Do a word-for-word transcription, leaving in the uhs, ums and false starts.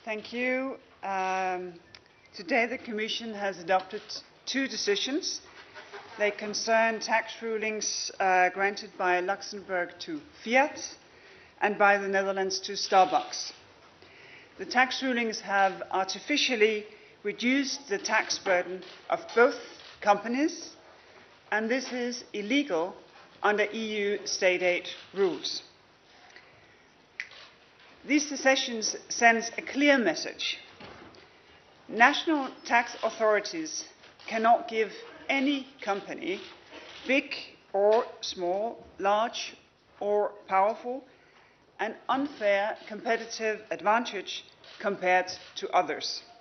Thank you. Um, today the Commission has adopted two decisions. They concern tax rulings uh, granted by Luxembourg to Fiat and by the Netherlands to Starbucks. The tax rulings have artificially reduced the tax burden of both companies, and this is illegal under E U state aid rules. These decisions send a clear message. National tax authorities cannot give any company, big or small, large or powerful, an unfair competitive advantage compared to others.